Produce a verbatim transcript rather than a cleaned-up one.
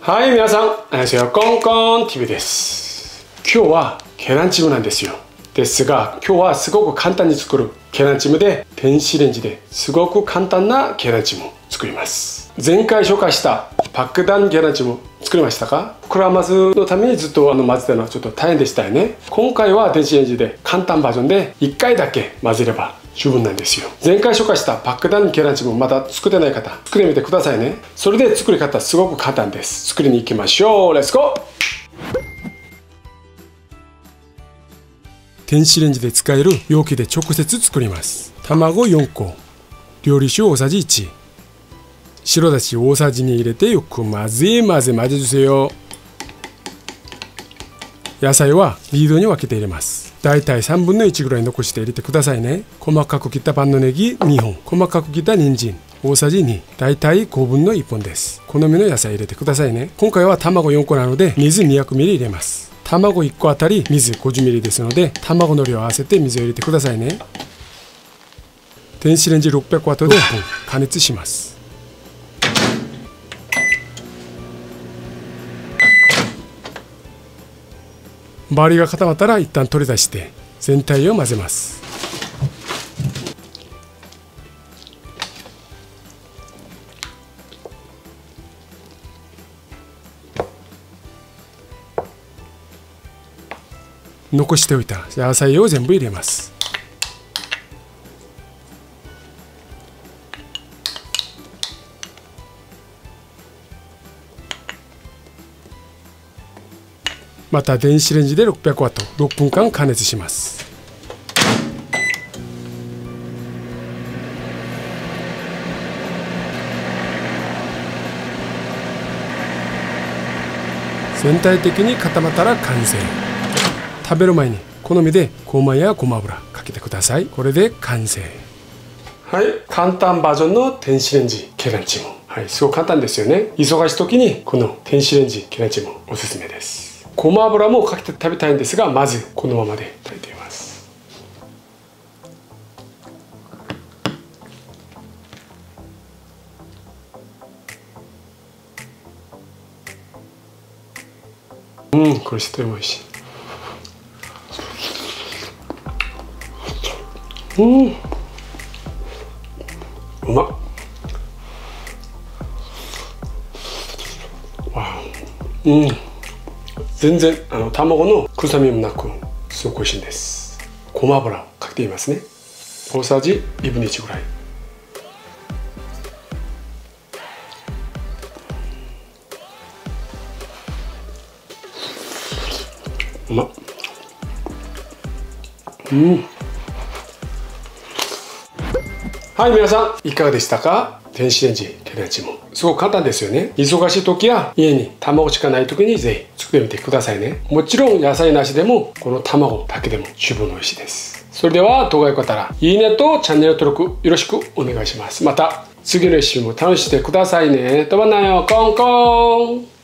はい、皆さん、안녕하세요。コンコン ティーブイ です。今日はケランチムなんですよ。ですが、今日はすごく簡単に作るケランチムで、電子レンジですごく簡単なケランチムを作ります。前回紹介した爆弾ケランチム作りましたか？膨らますのためにずっとあの混ぜたのはちょっと大変でしたよね。今回は電子レンジで簡単バージョンでいっかいだけ混ぜれば十分なんですよ。前回紹介した爆弾ケランチムまだ作ってない方、作ってみてくださいね。それで作り方すごく簡単です。作りに行きましょう。レッツゴー！電子レンジで使える容器で直接作ります。卵よんこ、料理酒大さじいち、白だし大さじに入れてよく混ぜ混ぜ混ぜ주세요。野菜はリードに分けて入れます。だいたいさんぶんのいちぐらい残して入れてくださいね。細かく切った万能ネギにほん、細かく切った人参大さじに、だいたいごぶんのいっぽんです。好みの野菜入れてくださいね。今回は卵よんこなので水にひゃくミリリットル入れます。卵いっこあたり水ごじゅうミリリットルですので、卵の量を合わせて水を入れてくださいね。電子レンジろっぴゃくワットでろっぷん加熱します。周りが固まったら一旦取り出して全体を混ぜます。残しておいた野菜を全部入れます。また電子レンジでろっぴゃくワットろっぷんかん加熱します。全体的に固まったら完成。食べる前に好みでごまやごま油かけてください。これで完成。はい、簡単バージョンの電子レンジケランチム。はい、すごく簡単ですよね。忙しい時にこの電子レンジケランチムおすすめです。ごま油もかけて食べたいんですが、まずこのままで炊いています。うん、これとても美味しい。うん、うまっ。わお、うん、全然あの卵の臭みもなくすごく美味しいんです。ごま油をかけていますね。大さじいぶんのいちぐらい。うまっ。うん。はい、皆さんいかがでしたか？電子レンジケランチムすごく簡単ですよね。忙しい時や家に卵しかない時にぜひ作ってみてくださいね。もちろん野菜なしでもこの卵だけでも十分美味しいです。それでは動画が良かったらいいねとチャンネル登録よろしくお願いします。また次のレシピも楽しんでくださいね。とばなよコンコン。